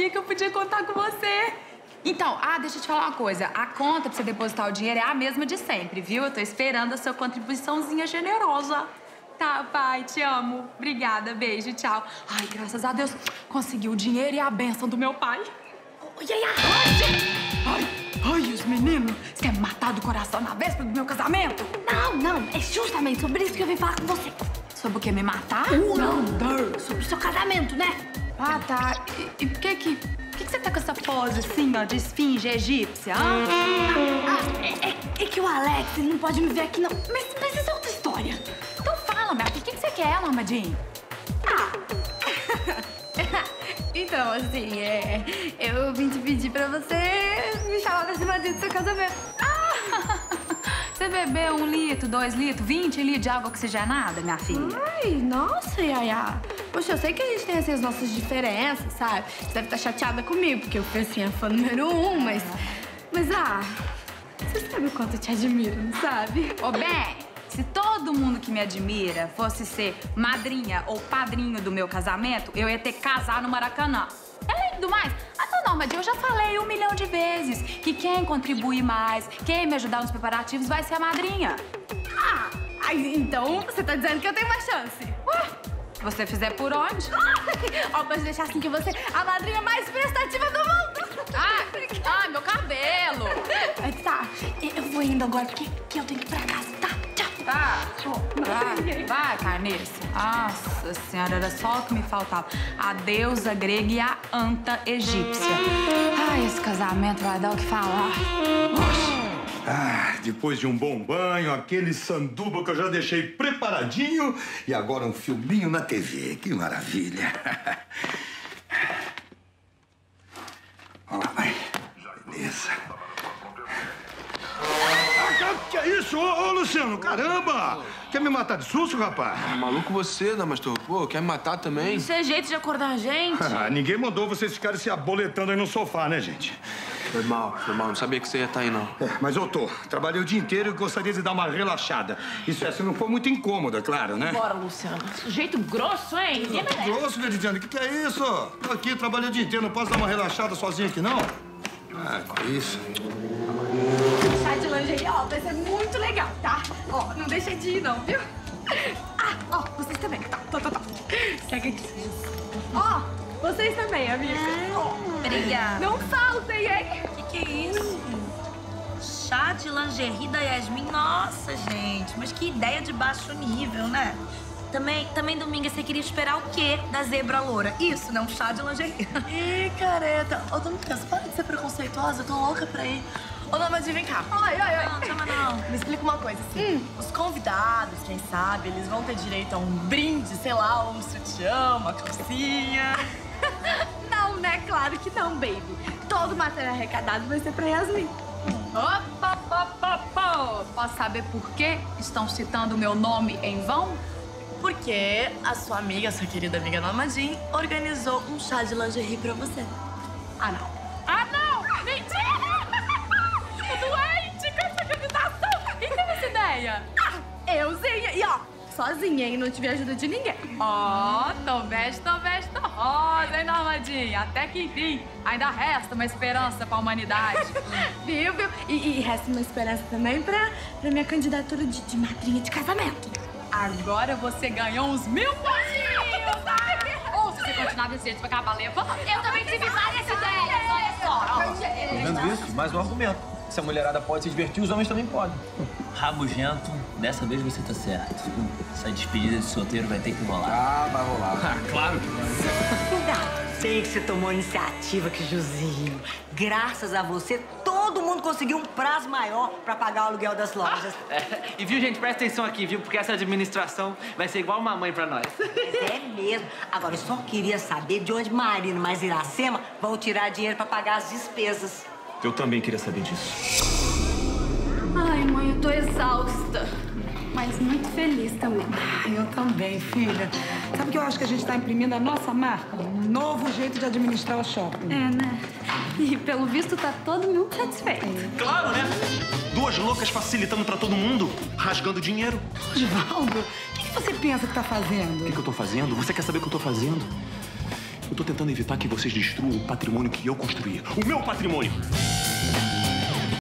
sabia que eu podia contar com você. Então, deixa eu te falar uma coisa. A conta pra você depositar o dinheiro é a mesma de sempre, viu? Eu tô esperando a sua contribuiçãozinha generosa. Tá, pai, te amo. Obrigada, beijo, tchau. Ai, graças a Deus, consegui o dinheiro e a bênção do meu pai. Ai, os meninos, você quer me matar do coração na véspera do meu casamento? Não, é justamente sobre isso que eu vim falar com você. Sobre o que, me matar? Não, sobre o seu casamento, né? Ah, tá. E por que você tá com essa pose assim, ó, de esfinge egípcia? É que o Alex ele não pode me ver aqui, não. Mas isso é outra história. Então fala, minha filha, o que você quer, Normadinho? Então, assim, eu vim te pedir pra você me chamar pra cima do seu casamento. Você bebeu 1 litro, 2 litros, 20 litros de água oxigenada, minha filha? Ai, nossa, Yaya. Poxa, eu sei que a gente tem assim, as nossas diferenças, sabe? Você deve estar chateada comigo, porque eu fui assim, a fã número 1, mas você sabe o quanto eu te admiro, não sabe? Ô, bem, se todo mundo que me admira fosse ser madrinha ou padrinho do meu casamento, eu ia ter que casar no Maracanã. Além do mais, Normadinho, eu já falei 1 milhão de vezes que quem contribuir mais, quem me ajudar nos preparativos vai ser a madrinha. Então você tá dizendo que eu tenho mais chance. Se você fizer por onde? Pode deixar assim que você é a madrinha mais prestativa do mundo. Meu cabelo. Tá, eu vou indo agora porque eu tenho que ir pra casa, tá? Tchau. Tá. Vai, carniça. Nossa senhora, era só o que me faltava. A deusa grega e a anta egípcia. Esse casamento vai dar o que falar. Depois de um bom banho, aquele sanduba que eu já deixei preparadinho e agora um filminho na TV. Que maravilha. Vamos lá, mãe. Beleza. Que é isso? Ô, Luciano, caramba! Quer me matar de susto, rapaz? Maluco você, Damastor. Pô, quer me matar também? Isso é jeito de acordar a gente. Ninguém mandou vocês ficarem se aboletando aí no sofá, né, gente? Foi mal. Não sabia que você ia estar aí, não. Mas eu tô. Trabalhei o dia inteiro e gostaria de dar uma relaxada. Isso se não for muito incômoda, claro, né? Bora, Luciano. Sujeito grosso, hein? Grosso, Veridiana? O que é isso? Tô aqui, trabalhei o dia inteiro. Não posso dar uma relaxada sozinho aqui, não? Que isso? Chá de lingerie, vai ser muito legal, tá? Não deixa de ir, não, viu? Vocês também. Tá. Segue aqui. Vocês também, amiga. Obrigada. Não faltem, hein? Que é isso? Chá de lingerie da Yasmin? Nossa, gente, mas que ideia de baixo nível, né? Também domingo você queria esperar o quê da zebra loura? Isso, né? Um chá de lingerie. Ih, careta. Dominga, você para de ser preconceituosa, eu tô louca pra ir. Normadinho, vem cá. Não, chama não. Me explica uma coisa, assim. Os convidados, quem sabe, eles vão ter direito a um brinde, sei lá, um sutiã, uma calcinha. Não, né? Claro que não, baby. Todo o material arrecadado vai ser pra Yasmin. Posso saber por que estão citando o meu nome em vão? Porque a sua amiga, sua querida amiga Normadinho, organizou um chá de lingerie pra você. Não! Mentira! Tô doente com essa organização! Quem teve essa ideia? Euzinha! E sozinha, hein? Não tive ajuda de ninguém. Tô rosa, hein, Normadinha? Até que enfim, ainda resta uma esperança pra humanidade. Viu? E resta uma esperança também pra minha candidatura de madrinha de casamento. Agora você ganhou uns 1000 pontinhos, tá? Ou se você continuar desse jeito, vai acabar levando. Eu também tive várias ideias, olha só. Tá vendo isso? Mais um argumento. Se a mulherada pode se divertir, os homens também podem. Rabugento, dessa vez você tá certo. Essa despedida de solteiro vai ter que rolar. Vai rolar. Claro que vai. Ainda bem que você tomou a iniciativa, que Juzinho. Graças a você, todo mundo conseguiu um prazo maior pra pagar o aluguel das lojas. E viu, gente, presta atenção aqui, viu? Porque essa administração vai ser igual uma mãe pra nós. Mas é mesmo. Agora, eu só queria saber de onde Marina mais Iracema vão tirar dinheiro pra pagar as despesas. Eu também queria saber disso. Ai, mãe, eu tô exausta. Mas muito feliz também. Eu também, filha. Sabe que eu acho que a gente tá imprimindo a nossa marca? Um novo jeito de administrar o shopping. Né? E pelo visto tá todo mundo satisfeito. Claro, né? 2 loucas facilitando pra todo mundo, rasgando dinheiro. Osvaldo, o que você pensa que tá fazendo? O que eu tô fazendo? Você quer saber o que eu tô fazendo? Eu tô tentando evitar que vocês destruam o patrimônio que eu construí. O meu patrimônio!